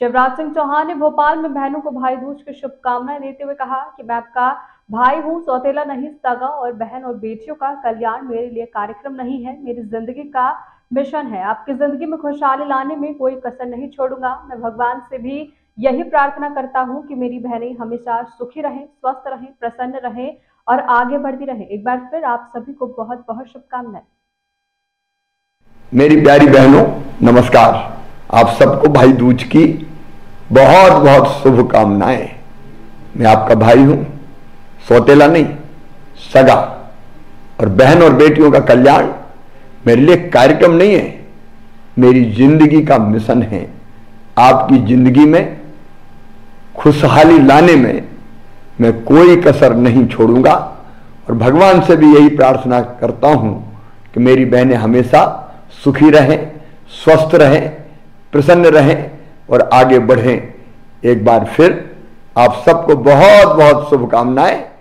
शिवराज सिंह चौहान ने भोपाल में बहनों को भाई दूज की शुभकामनाएं देते हुए कहा कि मैं आपका भाई हूं, सौतेला नहीं, सगा। और बहन और बेटियों का कल्याण मेरे लिए कार्यक्रम नहीं है, मेरी जिंदगी का मिशन है। आपकी जिंदगी में खुशहाली लाने में कोई कसर नहीं छोड़ूंगा। मैं भगवान से भी यही प्रार्थना करता हूं कि मेरी बहनें हमेशा सुखी रहें, स्वस्थ रहें, प्रसन्न रहें और आगे बढ़ती रहें। एक बार फिर आप सभी को बहुत बहुत शुभकामनाएं। मेरी प्यारी बहनों, नमस्कार। आप सबको भाई दूज की बहुत बहुत शुभकामनाएं। मैं आपका भाई हूं, सौतेला नहीं, सगा। और बहन और बेटियों का कल्याण मेरे लिए कार्यक्रम नहीं है, मेरी जिंदगी का मिशन है। आपकी जिंदगी में खुशहाली लाने में मैं कोई कसर नहीं छोड़ूंगा और भगवान से भी यही प्रार्थना करता हूं कि मेरी बहनें हमेशा सुखी रहें, स्वस्थ रहें, प्रसन्न रहें और आगे बढ़ें। एक बार फिर आप सबको बहुत बहुत शुभकामनाएं।